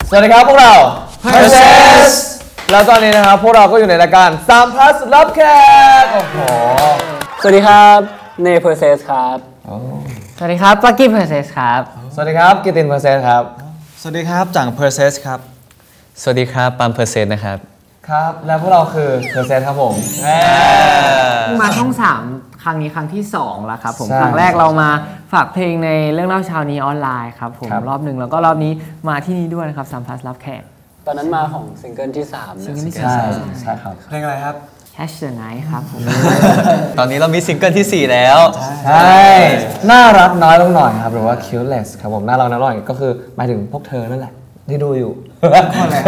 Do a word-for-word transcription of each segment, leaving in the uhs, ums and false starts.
สวัสดีครับพวกเรา Process แล้วตอนนี้นะครับพวกเราก็อยู่ในรายการสาม plus รับแขกโอ้โหสวัสดีครับเน Process ครับสวัสดีครับปักกี้ Process ครับสวัสดีครับกิติน Process ครับสวัสดีครับจัง Process ครับสวัสดีครับปัม Process นะครับครับแล้วพวกเราคือ Process ครับผมมาช่องสามครั้งนี้ครั้งที่สองแล้วครับผมครั้งแรกเรามาฝากเพลงในเรื่องเล่าเช้านี้ออนไลน์ครับผมรอบหนึ่งแล้วก็รอบนี้มาที่นี่ด้วยนะครับสาม plus รับแขกตอนนั้นมาของซิงเกิลที่สามซิงเกิลที่สามใช่ครับเพลงอะไรครับ Catch the Night ครับผมตอนนี้เรามีซิงเกิลที่สี่แล้วใช่น่ารักน้อยลงหน่อยครับหรือว่า Cuteless ครับผมน่ารักน้อยลงหน่อยก็คือหมายถึงพวกเธอนั่นแหละที่ดูอยู่คนอะไร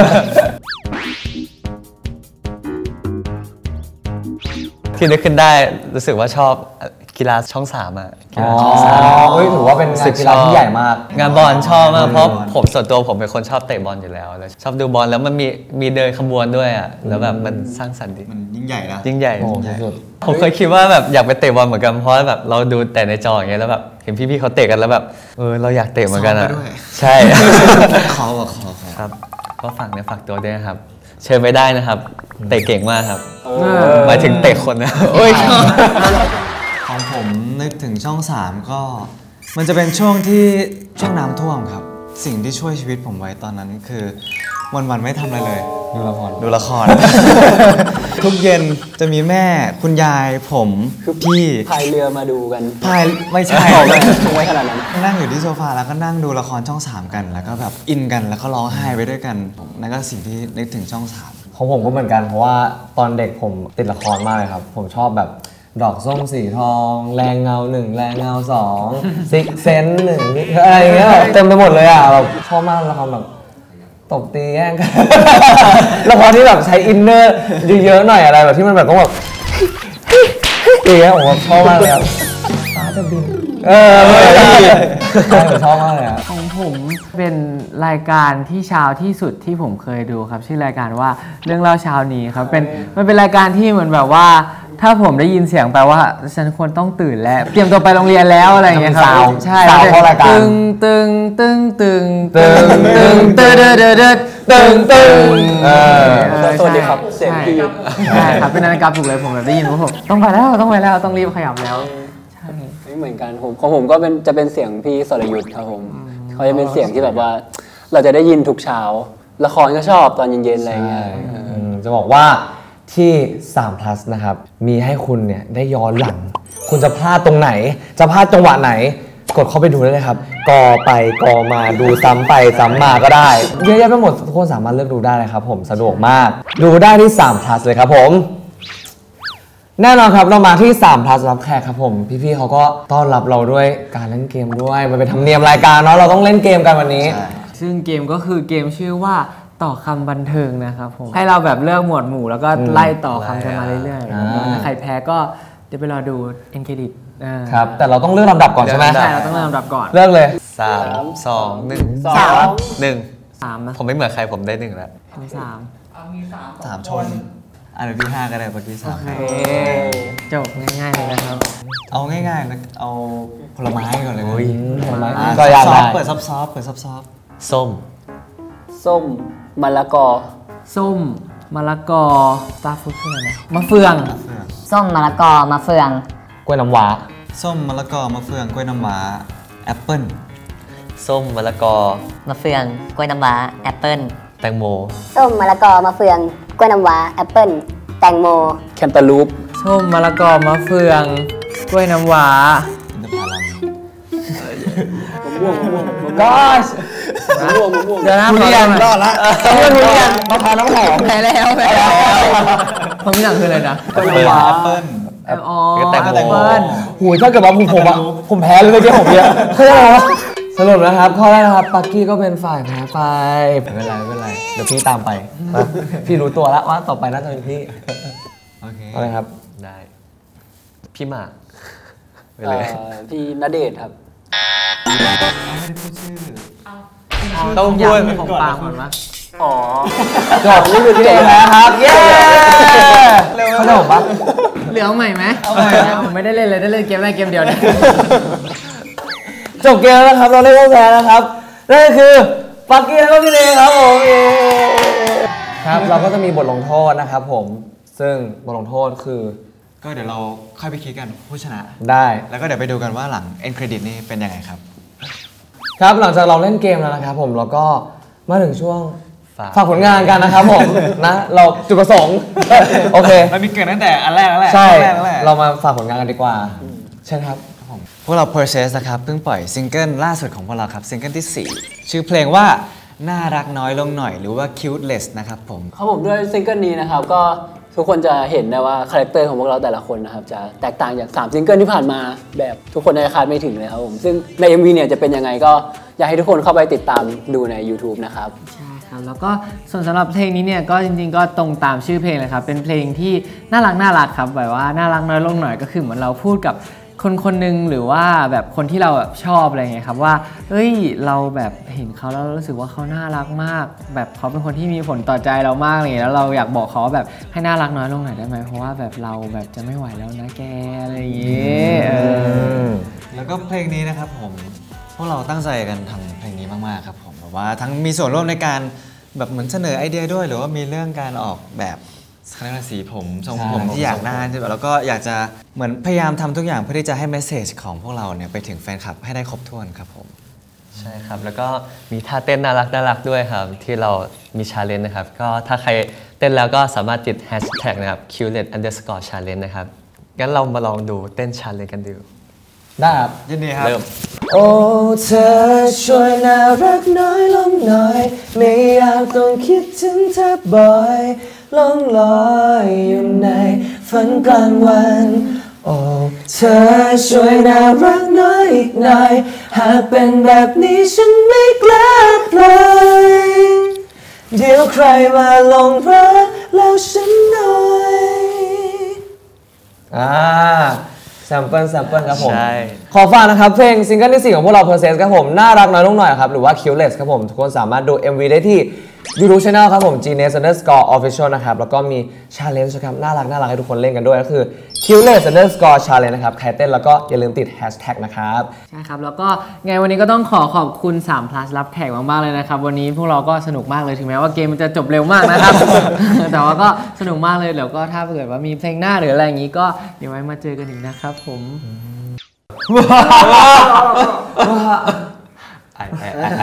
ที่นึกขึ้นได้รู้สึกว่าชอบกีฬาช่องสามอ่ะอ๋อเฮ้ยถือว่าเป็นงานกีฬาที่ใหญ่มากงานบอลชอบมากเพราะผมส่วนตัวผมเป็นคนชอบเตะบอลอยู่แล้วชอบดูบอลแล้วมันมีมีเดินขบวนด้วยอ่ะแล้วแบบมันสร้างสรรค์ดีมันยิ่งใหญ่นะยิ่งใหญ่โอ้สุดผมเคยคิดว่าแบบอยากไปเตะบอลเหมือนกันเพราะแบบเราดูแต่ในจออย่างเงี้ยแล้วแบบเห็นพี่ๆเขาเตะกันแล้วแบบเออเราอยากเตะเหมือนกันอ่ะใช่ขอขอครับก็ฝากเนี่ยฝากตัวด้วยนะครับเชิญไปได้นะครับเตะเก่งมากครับหมายถึงเตะคนนะโอ้ยของผมนึกถึงช่องสามก็มันจะเป็นช่วงที่ช่วงน้ำท่วมครับสิ่งที่ช่วยชีวิตผมไว้ตอนนั้นคือวันๆไม่ทำอะไรเลยดูละครดูละคร ทุกเย็นจะมีแม่คุณยายผมพี่พายเรือมาดูกันพายไม่ใช่ไม่ขนาดนั้นนั่งอยู่ที่โซฟาแล้วก็นั่งดูละครช่องสามกันแล้วก็แบบอินกันแล้วก็ร้องไห้ไปด้วยกันนั่นก็สิ่งที่นึกถึงช่องสามของผมก็เหมือนกันเพราะว่าตอนเด็กผมติดละครมากเลยครับผมชอบแบบดอกส้มสีทองแรงเงาหนึ่งแรงเงาสองซิกเซนหนึ่งอะไรเงี้ยเต็มไปหมดเลยอ่ะแบบชอบมากละครแบบตบตีแย่งกันละครที่แบบใช้อินเนอร์เยอะๆหน่อยอะไรแบบที่มันแบบต้องแบบเอ๋ผมชอบมากเลยครับฟ้าจะบินเออผมชอบมากเลยของผมเป็นรายการที่เช้าที่สุดที่ผมเคยดูครับชื่อรายการว่าเรื่องเล่าเช้านี้ครับเป็นมันเป็นรายการที่เหมือนแบบว่าถ้าผมได้ยินเสียงแปลว่าฉันควรต้องตื่นแล้วเตรียมตัวไปโรงเรียนแล้วอะไรอย่างเงี้ยครับใช่ตึงตึงตึงตึงตึงตึงตึงตึงตึงตึงตึงสวัสดีครับเสียงพี่ใช่ครับเป็นนาฬิกาปลุกเลยผมแบบได้ยินว่าผมต้องไปแล้วต้องไปแล้วต้องรีบขยับแล้วใช่ไม่เหมือนกันผมของผมก็เป็นจะเป็นเสียงพี่สรยุทธ์ครับผมเขาจะเป็นเสียงที่แบบว่าเราจะได้ยินทุกเช้าละครก็ชอบตอนเย็นๆอะไรเงี้ยจะบอกว่าที่สาม plus นะครับมีให้คุณเนี่ยได้ย้อนหลังคุณจะพลาดตรงไหนจะพลาดจังหวะไหนกดเข้าไปดูได้เลยครับกอไปกอมาดูซ้ำไปซ้ำมาก็ได้เยอะแยะไปหมดทุกคนสามารถเลือกดูได้เลยครับผมสะดวกมากดูได้ที่สาม plus เลยครับผมแน่นอนครับเรามาที่สาม plus รับแขกครับผมพี่ๆเขาก็ต้อนรับเราด้วยการเล่นเกมด้วยมันเป็นธรรมเนียมรายการเนาะเราต้องเล่นเกมกันวันนี้ซึ่งเกมก็คือเกมชื่อว่าต่อคำบันเทิงนะครับผมให้เราแบบเลือกหมวดหมู่แล้วก็ไล่ต่อคำกันมาเรื่อยๆใครแพ้ก็เดี๋ยวไปรอดูเอ็นเครดิตครับแต่เราต้องเลือกลำดับก่อนใช่ไหมใช่เราต้องเลือกลำดับก่อนเลือกเลยสามสองหนึ่งสามหนึ่งสามนะผมไม่เหมือนใครผมได้หนึ่งแล้วสามสามชนอันที่ห้าก็ได้เมื่อกี้สามจบง่ายๆเลยนะครับเอาง่ายๆนะเอาผลไม้ก่อนเลยผลไม้ก็ยากได้เปิดซับซอฟเปิดซับซอฟส้มส้มมะละกอส้มมะละกอสตาร์ฟู้ดคืออะไรมะเฟืองส้มมะละกอมะเฟืองกล้วยน้ำว้าส้มมะละกอมะเฟืองกล้วยน้ำว้าแอปเปิ้ลส้มมะละกอมะเฟืองกล้วยน้ำว้าแอปเปิ้ลแตงโมส้มมะละกอมะเฟืองกล้วยน้ำว้าแอปเปิ้ลแตงโมแคนตาลูปส้มมะละกอมะเฟืองกล้วยน้ำว้าก็มะม่วงมะม่วงเดี๋ยวนะทุเรียนรอดละทุเรียนทุเรียนมะพร้าวน้ำหอมแพ้แล้วแพ้แล้วผมไม่หนังคืออะไรนะกล้วยน้ำว้าแอปเปิ้ลอ๋อแตงโมหูถ้าเกิดว่าผมผมอะผมแพ้เลยเมื่อกี้ผมเนี่ยเข้าใจไหมสรุปนะครับข้อแรกนะครับปักกี้ก็เป็นฝ่ายแพ้ไปไม่เป็นไรไม่เป็นไรเดี๋ยวพี่ตามไปพี่รู้ตัวแล้วว่าต่อไปน่าจะเป็นพี่โอเคอะไรครับได้พี่หมากไปเลยพี่ณเดชน์ครับไม่ได้พูดชื่อต้องพูดของปางก่อนวะอ๋อจบนี่คือเกมแล้วครับเย้เขาจะบอกปะเหลือใหม่ไหมผมไม่ได้เล่นเลยได้เล่นเกมแรกเกมเดียวเนี่ยจบเกมแล้วนะครับเราเล่นว่าแพ้นะครับนั่นก็คือปักกี้แล้วก็พี่เนยครับผมเย้ครับเราก็จะมีบทลงโทษนะครับผมซึ่งบทลงโทษคือก็เดี๋ยวเราค่อยไปคิดกันผู้ชนะได้แล้วก็เดี๋ยวไปดูกันว่าหลัง end credit นี่เป็นยังไงครับครับหลังจากเราเล่นเกมแล้วนะครับผมแล้วก็มาถึงช่วงฝากผลงานกันนะครับผมนะเราจุดประสงค์โอเคเรามีเกิดตั้งแต่อันแรกแล้วแหละใช่เรามาฝากผลงานกันดีกว่าใช่ครับพวกเรา Process นะครับเพิ่งปล่อยซิงเกิลล่าสุดของพวกเราครับซิงเกิลที่สี่ชื่อเพลงว่าน่ารักน้อยลงหน่อยหรือว่า Cuteless นะครับผมครับผมด้วยซิงเกิลนี้นะครับก็ทุกคนจะเห็นได้ว่าคาแรคเตอร์ของพวกเราแต่ละคนนะครับจะแตกต่างจากสามซิงเกิลที่ผ่านมาแบบทุกคนในคาดไม่ถึงเลยครับผมซึ่งใน เอ็ม วี เนี่ยจะเป็นยังไงก็อยากให้ทุกคนเข้าไปติดตามดูใน YouTube นะครับใช่ครับแล้วก็ส่วนสำหรับเพลงนี้เนี่ยก็จริงๆก็ตรงตามชื่อเพลงเลยครับเป็นเพลงที่น่ารักน่ารักครับแบบว่าน่ารักน้อยลงหน่อยก็คือเหมือนเราพูดกับคนคนหนึ่งหรือว่าแบบคนที่เราแบบชอบอะไรเงี้ยครับว่าเอ้ยเราแบบเห็นเขาแล้วรู้สึกว่าเขาน่ารักมากแบบเขาเป็นคนที่มีผลต่อใจเรามากเลยแล้วเราอยากบอกเขาแบบให้น่ารักน้อยลงหน่อยได้ไหมเพราะว่าแบบเราแบบจะไม่ไหวแล้วนะแกอะไรอย่างเงี้ยแล้วก็เพลงนี้นะครับผมพวกเราตั้งใจกันทำเพลงนี้มากๆครับผมแบบว่าทั้งมีส่วนร่วมในการแบบเหมือนเสนอไอเดียด้วยหรือว่ามีเรื่องการออกแบบสีผมทรงผมที่อยากได้แล้วก็อยากจะเหมือนพยายามทำทุกอย่างเพื่อที่จะให้เมสเซจของพวกเราเนี่ยไปถึงแฟนคลับให้ได้ครบถ้วนครับผมใช่ครับแล้วก็มีท่าเต้นน่ารักน่ารักด้วยครับที่เรามีชาเลนจ์นะครับก็ถ้าใครเต้นแล้วก็สามารถติดแฮชแท็กนะครับ culet underscore challenge นะครับงั้นเรามาลองดูเต้นชาเลนจ์กันดูได้ครับยินดีครับเริ่มโอ้เธอช่วยน่ารักน้อยลงหน่อยไม่อยากต้องคิดถึงเธอบ่อยล่องลอยอยู่ในฝันกลางวันโอ้เธอช่วยน่ารักน้อยอีกหน่อยหากเป็นแบบนี้ฉันไม่กล้าปล่อยเดี๋ยวใครมาลงรักแล้วฉันหน่อยอ่าแซมเปิลแซมเปิลครับผมขอฝากนะครับเพลงซิงเกิลที่สี่ของพวกเรา Process ครับผมน่ารักน้อยลงหน่อยครับหรือว่า Cuteless ครับผมทุกคนสามารถดู เอ็ม วี ได้ที่ YouTube Channel ครับผม Genius underscore official นะครับแล้วก็มี challenge ครับน่ารักน่ารักให้ทุกคนเล่นกันด้วยก็คือ Cuteless underscore challenge นะครับใครเต้นแล้วก็อย่าลืมติด hashtag นะครับใช่ครับแล้วก็ไงวันนี้ก็ต้องขอขอบคุณสาม plus รับแขกมากๆเลยนะครับวันนี้พวกเราก็สนุกมากเลยถึงแม้ว่าเกมมันจะจบเร็วมากนะครับ แต่ว่าก็สนุกมากเลยแล้วก็ถ้าเกิดว่ามีเพลงหน้าหรืออะไรอย่างนี้ก็เดี๋ยวไว้มาเจอกันอีกนะครับผมไอไอไอ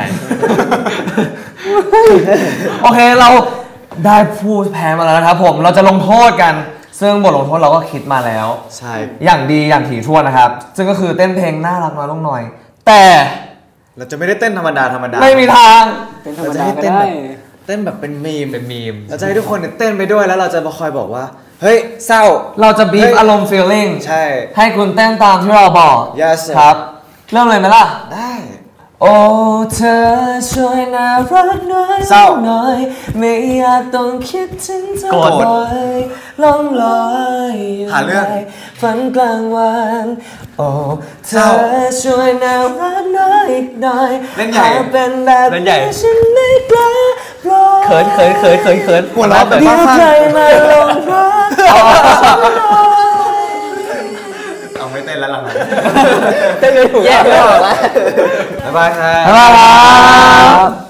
โอเคเราได้ผู้แพ้มาแล้วนะครับผมเราจะลงโทษกันซึ่งบทลงโทษเราก็คิดมาแล้วใช่อย่างดีอย่างถี่ถ้วนนะครับซึ่งก็คือเต้นเพลงน่ารักน้อยลงหน่อยแต่เราจะไม่ได้เต้นธรรมดาธรรมดาไม่มีทางเต้นธรรมดาก็ได้เต้นแบบเป็นมีมเป็นมีมเราจะให้ทุกคนเต้นไปด้วยแล้วเราจะมาคอยบอกว่าเฮ้ยเศร้าเราจะบีบอารมณ์ feeling ใช่ให้คุณเต้นตามที่เราบอก yes ครับเริ่มเลยไหมล่ะได้โอ้เธอช่วยน่ารักน้อยหน่อยไม่อยากต้องคิดถึงเธอบ่อยล่องลอยหาเรื่องฝันกลางวันโอ้เธอช่วยน่ารักน้อยอีกหน่อยเล่นใหญ่เป็นแบบนี้ฉันไม่กล้าปล่อยเขินเขินเขินเขินเขินหัวเราะแบบว่าใครมาลงรักเอาไม่เต้นแล้วหลังเต้นไม่ถูกแยกไม่ออกแล้วบ๊ายบายครับบ๊ายบายครับ